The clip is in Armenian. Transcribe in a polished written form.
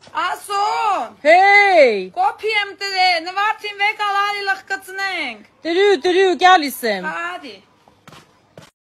Ասոն։ Hey. Քոփի եմ դրե, նվարտին վեկալ արի լխկցնենք։ Դրու, գալիս եմ։ Հadi։